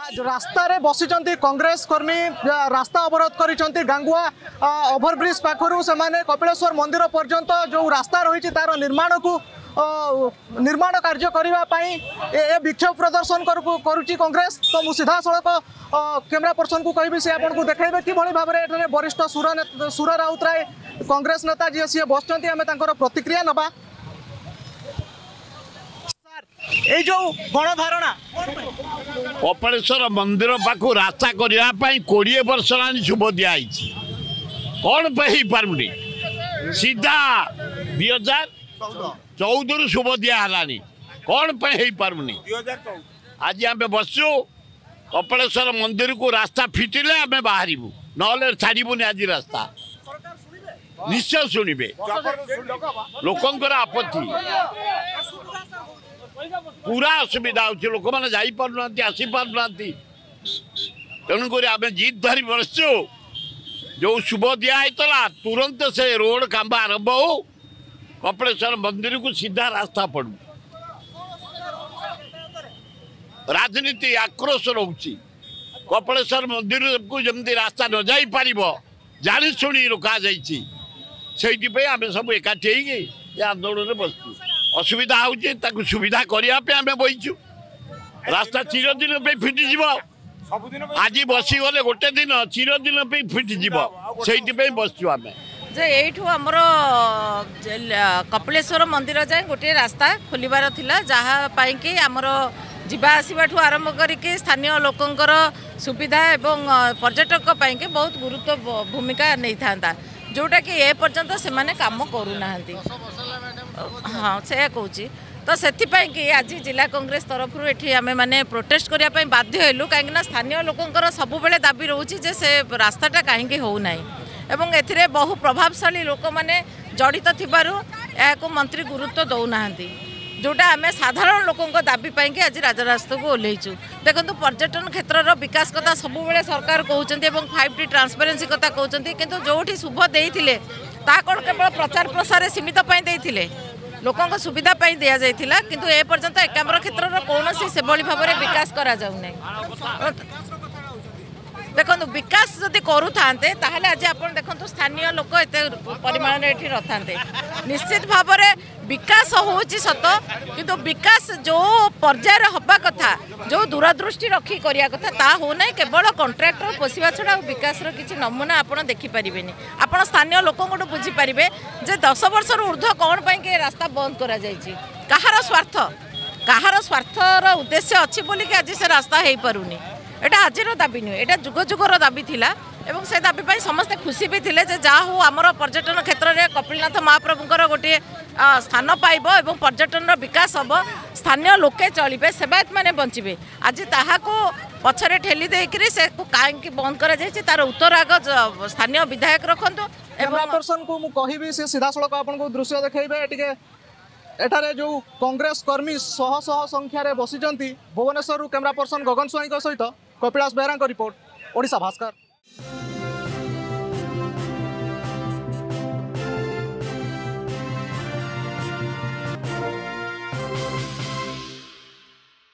रास्ता रे बसिचंती कांग्रेस कर्मी रास्ता अवरोध करिचंती गांगुआ ओवरब्रिज पाखरु से माने कपिलेश्वर मंदिर पर्यंत जो रास्ता रही तार निर्माण को निर्माण कार्य करने विक्षोभ प्रदर्शन करुच्ची कांग्रेस। तो मुझे सीधा सड़क कैमरा पर्सन को कहि से आपको देखेबे कि भाव में वरिष्ठ सुर राउतराय कांग्रेस नेता जी सी बस आम प्रतिक्रिया नवा। ये जो गणधारणा कपिलेश्वर मंदिर पाखु रास्ता करने 20 वर्ष शुभ दिखाई कौन पे पार्टी सीधा 2014 शुभ दिहलानी कौन पे पार्नी आज आम बसु कपिलेश्वर मंदिर को रास्ता फिटिले आम बाहर ना छाड़बूनि आज रास्ता निश्चय शुणे लोकंर आपत्ति पूरा असुविधा हो लोक मैंने जापना आसी पारना तेणुक आम जीत धरी बसु जो शुभ दिहला तुरंत से रोड काम आरंभ हो कपिलेश्वर मंदिर को सीधा रास्ता पड़ू। राजनीति आक्रोश रोचे कपिलेश्वर मंदिर को जमी रास्ता न जा पार जानी शुणी रोका जाइए आम सब एकाठी आंदोलन बसु असुविधा हो सुविधा करने बहीचु रास्ता चिरदिन फिटिज आज बसीगले गोटे दिन चिरदिन फिटिज से बसचु आम ये आमर कपिलेश्वर मंदिर जाए गोटे रास्ता खोलिबार थिला जहाँ कि आमर जीवा आसवा आरंभ करके स्थानीय लोकंकर सुविधा एवं पर्यटक के बहुत गुरुत्व भूमिका नहीं था जोटा कि ए पर्यंत से माने काम करूना। हाँ से कहूँ तो से आज जिला कांग्रेस तरफ ये आम मैंने प्रोटेस्ट करने बाध्य हेलु कहीं स्थानीय लोकंकर सब बेले दाबी रोचे से रास्ताटा कहीं होना एवं एथिरे बहु प्रभावशाली लोक मैंने जड़ित थिबारु या मंत्री गुरुत्व दौना जोटा आम साधारण लोकों दाबी पाई आज राजरास्ता को ओह्लैचु। देखो पर्यटन क्षेत्र विकास कथा सब सरकार कहते 5T ट्रांसपेरेंसी कथा कहते किंतु जोठी शुभ देते कौन केवल प्रचार प्रसार सीमित देते लोकों सुविधा दि जाता किंतु ए पर्यंत एकाम्र क्षेत्र कौन से भाव में विकास करा जाऊना। देखो विकास जदि करूँ आज आप देखो स्थानीय लोक एत परिमाण ये रथा निश्चित भाव में विकास हो सत किंतु विकास जो पर्यायर हवा कथा जो दूरदृष्टि रखी करिया कथा ता होना केवल कंट्राक्टर पोषा छड़ा विकास किसी नमूना आप देखिपारे आप स्थानीय लोकों बुझीपारे जे 10 वर्ष ऊर्ध्व कौन पाई रास्ता बंद करा कहार स्वार्थर उद्देश्य अच्छी बोलिक आज से रास्ता हो पारुनी। एटा आजिर दाबी नुहे एटा जुग जुगर दाबी थिला एवं से दाबी पाई समस्ते खुशी भी थिले जे जा हो आमर पर्यटन क्षेत्र में कपिलनाथ महाप्रभुंकर गोटे स्थान पाइब एवं पर्यटन विकास हम स्थानीय लोके चलिए सेवायत माने बंचिबे आज ताहाको पछरे ठेली देकरी से कहीं बंद करा जायछि तार उत्तर आग स्थानीय विधायक रखंतु एवं पर्सन को मु कहिबी से सीधा सड़क आपन दृश्य देखैबे टिके एठारे जो कांग्रेस कर्मी शह शह संख्यार बसिचंती भुवनेश्वर कैमरा पर्सन गगन स्वाई सहित कपिलास बेहरा रिपोर्ट ओडिशा भास्कर।